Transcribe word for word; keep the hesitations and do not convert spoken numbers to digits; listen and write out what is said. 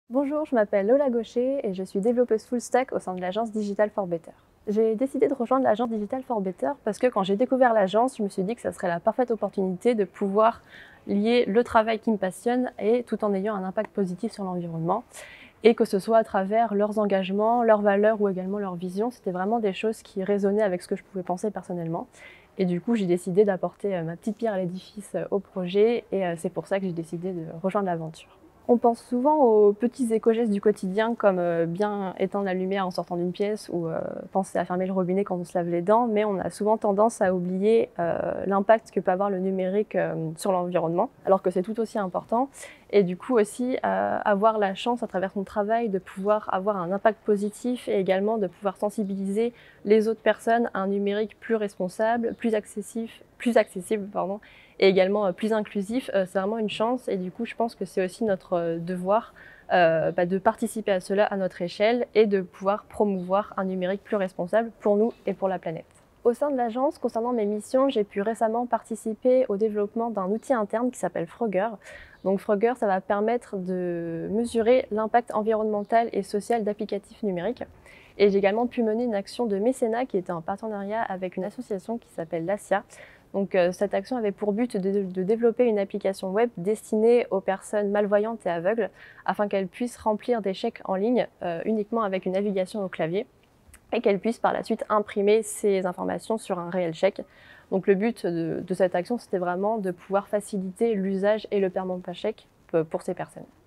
Bonjour, je m'appelle Lola Gaucher et je suis développeuse full stack au sein de l'agence Digital for Better. J'ai décidé de rejoindre l'agence Digital for Better parce que quand j'ai découvert l'agence, je me suis dit que ça serait la parfaite opportunité de pouvoir lier le travail qui me passionne et tout en ayant un impact positif sur l'environnement. Et que ce soit à travers leurs engagements, leurs valeurs ou également leur vision, c'était vraiment des choses qui résonnaient avec ce que je pouvais penser personnellement. Et du coup, j'ai décidé d'apporter ma petite pierre à l'édifice au projet et c'est pour ça que j'ai décidé de rejoindre l'aventure. On pense souvent aux petits éco-gestes du quotidien comme bien éteindre la lumière en sortant d'une pièce ou penser à fermer le robinet quand on se lave les dents, mais on a souvent tendance à oublier l'impact que peut avoir le numérique sur l'environnement, alors que c'est tout aussi important. Et du coup aussi avoir la chance à travers son travail de pouvoir avoir un impact positif et également de pouvoir sensibiliser les autres personnes à un numérique plus responsable, plus accessible, plus accessible pardon, et également plus inclusif, c'est vraiment une chance et du coup je pense que c'est aussi notre devoir euh, bah, de participer à cela à notre échelle et de pouvoir promouvoir un numérique plus responsable pour nous et pour la planète. Au sein de l'agence, concernant mes missions, j'ai pu récemment participer au développement d'un outil interne qui s'appelle Frogger. Donc Frogger, ça va permettre de mesurer l'impact environnemental et social d'applicatifs numériques. Et j'ai également pu mener une action de mécénat qui était en partenariat avec une association qui s'appelle l'ASIA. Donc euh, cette action avait pour but de, de développer une application web destinée aux personnes malvoyantes et aveugles afin qu'elles puissent remplir des chèques en ligne euh, uniquement avec une navigation au clavier et qu'elles puissent par la suite imprimer ces informations sur un réel chèque. Donc le but de, de cette action, c'était vraiment de pouvoir faciliter l'usage et le paiement par chèque pour ces personnes.